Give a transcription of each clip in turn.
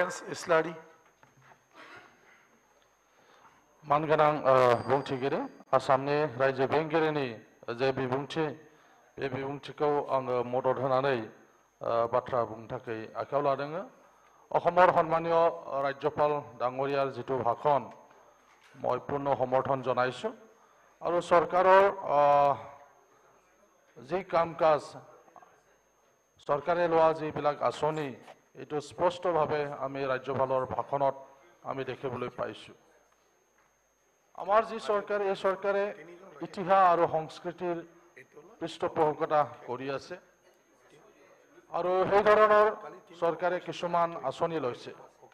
Lawrence Isladi. मानगोनां बुंथिगिरि आसामनि रायजो बेंगिरिनि जे बिबुंथि बे बिबुंथिखौ आङो मदद होनानै बाथ्रा बुंनो थाखाय आखायाव लादों अखमर सन्मानीय राज्यपाल डांगरियार जितु भाषण মই পূৰ্ণ সমৰ্থন জনাইছো আৰু চৰকাৰৰ যি কাম কাজ চৰকাৰে লোৱা যিবিলাক আঁচনি এইটো স্পষ্টভাৱে আমি ৰাজ্যপালৰ ভাষণত আমি দেখিবলৈ পাইছো আমাৰ যি চৰকাৰ এই চৰকাৰে ইতিহাস আৰু সংস্কৃতিৰ পৃষ্ঠপোষকতা কৰি আছে আৰু সেই ধৰণৰ চৰকাৰে কিছুমান আঁচনি লৈছে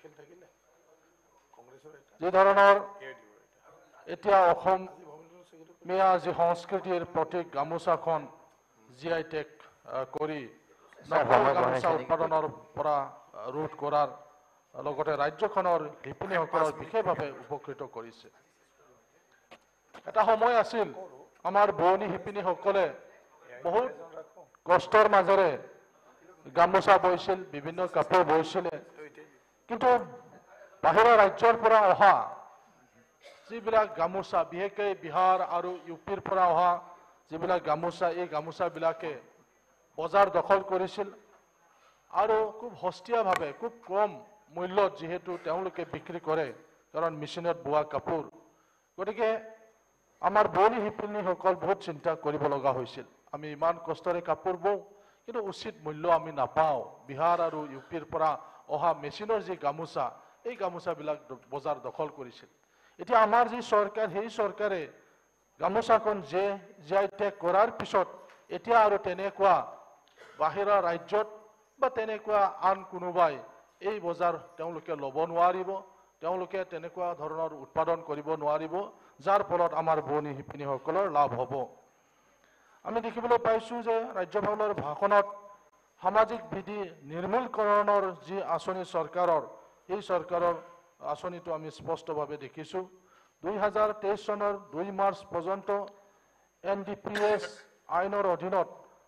যে ধৰণৰ এতিয়া অসমীয়া যি সংস্কৃতিৰ প্ৰতীক গামোচাখন জিআই টেগ কৰি গামোচা উৎপাদনৰ পৰা ৰোধ কৰাৰ লগতে ৰাজ্যখনৰ শিপিনীসকলৰ বিশেষভাৱে উপকৃত কৰিছে এটা সময় আছিল আমাৰ বোৱনী শিপিনীসকলে বহুত কষ্টৰ মাজেৰে গামোচা বৈছিল বিভিন্ন কাপোৰ বৈছিল কিন্তু বাহিৰৰ ৰাজ্যৰ পৰা অহা যিবিলাক গামোচা বিশেষকৈ বিহাৰ আৰু ইউপিৰ পৰা অহা যিবিলাক গামোচা এই গামোচাবিলাকে বজাৰ দখল কৰিছিল আৰু খুব সস্তীয়াভাৱে খুব কম মূল্যত যেহেতু তেওঁলোকে বিক্ৰী কৰে কাৰণ মেচিনত বোৱা কাপোৰ গতিকে আমাৰ বোৱনী শিপিনীসকল বহুত চিন্তা কৰিব লগা হৈছিল আমি ইমান কষ্টৰে কাপোৰ বওঁ কিন্তু উচিত মূল্য আমি নাপাওঁ বিহাৰ আৰু ইউপিৰ পৰা অহা মেচিনৰ যি গামোচা এই গামোচাবিলাক বজাৰ দখল কৰিছিল এতিয়া আমাৰ যি চৰকাৰ সেই চৰকাৰে গামোচাখন জিআই টেগ কৰাৰ পিছত এতিয়া আৰু তেনেকুৱা বাহিৰা ৰাজ্যত বা তেনেকুৱা আন কোনোবাই এই বজাৰ তেওঁলোকে ল'ব নোৱাৰিব তেওঁলোকে তেনেকুৱা ধৰণৰ উৎপাদন কৰিব নোৱাৰিব যাৰ ফলত আমাৰ বোৱনী শিপিনীসকলৰ লাভ হ'ব আমি দেখিবলৈ পাইছো যে ৰাজ্যপালৰ ভাষণত সামাজিক বিধি নিৰ্মূলকৰণৰ যি আঁচনি চৰকাৰৰ এই চৰকাৰৰ আঁচনিটো আমি স্পষ্টভাৱে দেখিছো 2023 চনৰ 2 মাৰ্চ পৰ্যন্ত এনডিপিএছ আইনৰ অধীনত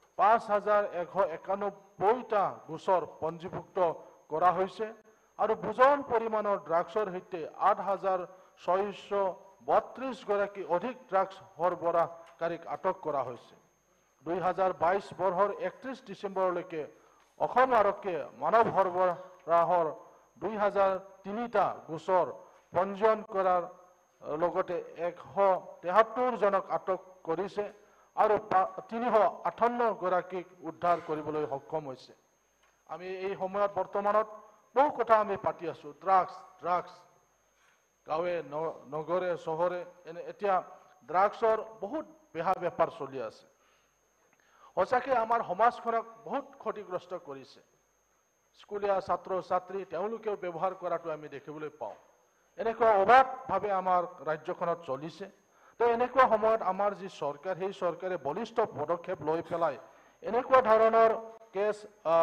5191টা গোচৰ পঞ্জীভুক্ত কৰা হৈছে আৰু বুজন পৰিমাণৰ ড্ৰাগছৰ সৈতে 8632 গৰাকী অধিক ড্ৰাগছ সৰবৰাহকাৰীক আটক কৰা হৈছে 2022 বৰ্ষৰ 31 ডিচেম্বৰলৈকে অসম আৰক্ষীয়ে মানৱ সৰবৰাহৰ 2003টা গোচৰ পঞ্জীয়ন কৰাৰ লগতে 173 জনক আটক কৰিছে আৰু 358 গৰাকীক উদ্ধাৰ কৰিবলৈ সক্ষম হৈছে আমি এই সময়ত বৰ্তমানত বহু কথা আমি পাতি আছো ড্ৰাগছ গাঁৱে নগৰে চহৰে এতিয়া ড্ৰাগছৰ বহুত বেহা বেপাৰ চলি আছে সঁচাকে আমাৰ সমাজখনক বহুত ক্ষতিগ্ৰস্ত কৰিছে স্কুলীয়া ছাত্ৰ ছাত্ৰী তেওঁলোকেও ব্যৱহাৰ কৰাটো আমি দেখিবলৈ পাওঁ এনেকুৱা অবাধভাৱে আমাৰ ৰাজ্যখনত চলিছে তো এনেকুৱা সময়ত আমাৰ যি চৰকাৰ সেই চৰকাৰে বলিষ্ঠ পদক্ষেপ লৈ পেলাই এনেকুৱা ধৰণৰ কেছ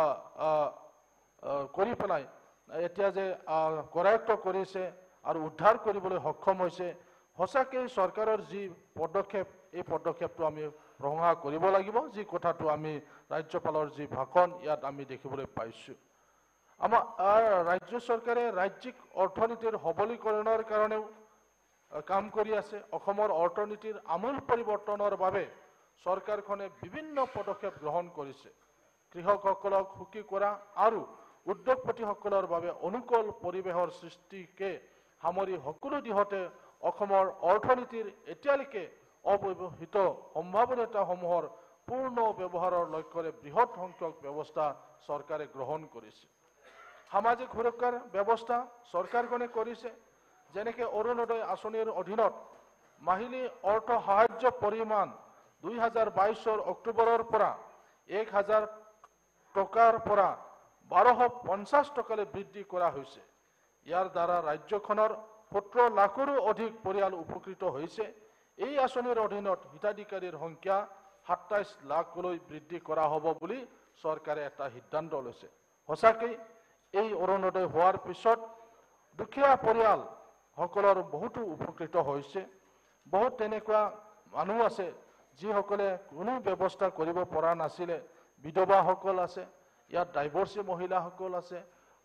কৰি পেলাই এতিয়া যে কৰায়ত্ব কৰিছে আৰু উদ্ধাৰ কৰিবলৈ সক্ষম হৈছে সঁচাকে চৰকাৰৰ যি পদক্ষেপ এই পদক্ষেপটো আমি প্ৰশংসা কৰিব লাগিব যি কথাটো আমি ৰাজ্যপালৰ যি ভাষণ ইয়াত আমি দেখিবলৈ পাইছো আমাৰ ৰাজ্য চৰকাৰে ৰাজ্যিক অৰ্থনীতিৰ সবলীকৰণৰ কাৰণেও কাম কৰি আছে অসমৰ অৰ্থনীতিৰ আমূল পৰিৱৰ্তনৰ বাবে চৰকাৰখনে বিভিন্ন পদক্ষেপ গ্ৰহণ কৰিছে কৃষকসকলক সুখী কৰা আৰু উদ্যোগপতিসকলৰ বাবে অনুকূল পৰিৱেশৰ সৃষ্টিকে সামৰি সকলো দিশতে অসমৰ অৰ্থনীতিৰ এতিয়ালৈকে অব্যৱহৃত সম্ভাৱনীয়তাসমূহৰ পূৰ্ণ ব্যৱহাৰৰ লক্ষ্যৰে বৃহৎ সংখ্যক ব্যৱস্থা চৰকাৰে গ্ৰহণ কৰিছে সামাজিক সুৰক্ষাৰ ব্যৱস্থা চৰকাৰখনে কৰিছে যেনেকৈ অৰুণোদয় আঁচনিৰ অধীনত মাহিলী অৰ্থ সাহায্য পৰিমাণ 2022 অক্টোবৰৰ পৰা 1000 টকাৰ পৰা 1250 টকালৈ বৃদ্ধি কৰা হৈছে ইয়াৰ দ্বাৰা ৰাজ্যখনৰ 17 লাখৰো অধিক পৰিয়াল উপকৃত হৈছে এই আঁচনিৰ অধীনত হিতাধিকাৰীৰ সংখ্যা 27 লাখলৈ বৃদ্ধি কৰা হ'ব বুলি চৰকাৰে এটা সিদ্ধান্ত লৈছে সঁচাকৈ এই অৰুণোদয় হোৱাৰ পিছত দুখীয়া পৰিয়াল সকলৰ বহুতো উপকৃত হৈছে বহুত তেনেকুৱা মানুহ আছে যিসকলে কোনো ব্যৱস্থা কৰিব পৰা নাছিলে বিধৱাসকল আছে ইয়াত ডাইভৰ্সী মহিলাসকল আছে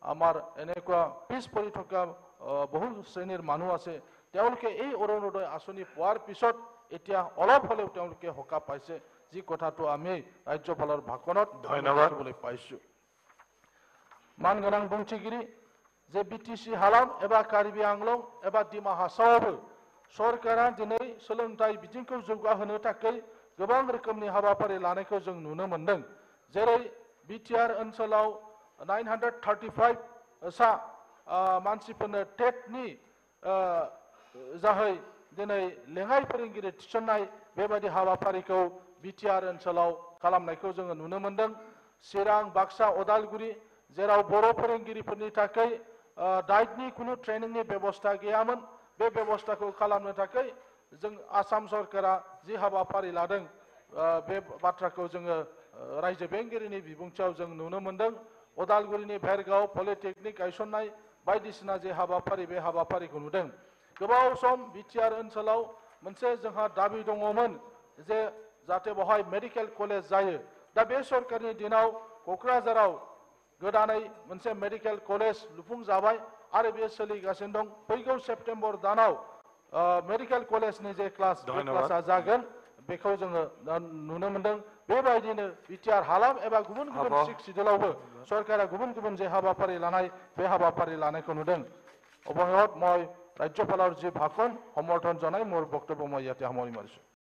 আমাৰ এনেকুৱা পিছ পৰি থকা বহু শ্ৰেণীৰ মানুহ আছে তেওঁলোকে এই অৰুণোদয় আঁচনি পোৱাৰ পিছত এতিয়া অলপ হলেও তেওঁলোকে সকাহ পাইছে যি কথাটো আমি ৰাজ্যপালৰ ভাষণত দেখিবলৈ পাইছো মানগোনাं बुंथिगिरि जे बिटिसि हालाम एबा कार्बि आंलं एबा डिमा हासावबो सरकारा दिनै सोलोंथाइ बिथिंखौ जौगाहोनो थाखाय गोबां रोखोमनि हाबाफारि लानायखौ जों नुनो मोनदों जेरै बिटिआर ओनसोलाव 935 सा मानसिफोरनो टेटनि जाहै दिनै लेङाइ फोरोंगिरि थिसननाय बेबायदि हाबाफारिखौ बिटिआर ओनसोलाव खालामनायखौ जोङो नुनो मोनदों चिरां बाक्सा उदालगुरि जेराव बर' फोरोंगिरिफोरनि थाखाय डाइटनि कुनु ट्रेनिंनि बेबस्था गैयामोन बे बेबस्थाखौ खालामनो थाखाय जों आसाम सरकारा जि हाबाफारि लादों बे बाथ्राखौ जोङो रायजो बेंगिरिनि बिबुंथियाव जों नुनो मोनदों उदालगुरिनि भेरगाव पलिटेकनिक गायसननाय बायदिसिना जे हाबाफारि बे हाबाफारिखौ नुदों गोबाव सम बिटिआर ओनसोलाव मोनसे जोंहा दाबि दङमोन जे जाहाथे बेवहाय मेडिकेल कलेज जायो दा बे सरकारनि दिनाव क'क्राझाराव गोदानै मोनसे मेडिकेल कलेज लुफुंजाबाय आरो बे सोलिगासिनो दं फैगौ सेप्तेम्बर दानाव मेडिकेल कलेजनि जे क्लास बे क्लासआ जागोन बेखौ जोङो नुनो मोनदों बेबायदिनो बिटिआर हालाम एबा गुबुन गुबुन सिक्सिडुलावबो सरकारा गुबुन गुबुन जे हाबाफारि लानाय बे हाबाफारि लानायखौ नुदों অৱশেষত মই ৰাজ্যপালৰ যি ভাষণ সমৰ্থন জনাই মোৰ বক্তব্য মই ইয়াতে সামৰণি মাৰিছো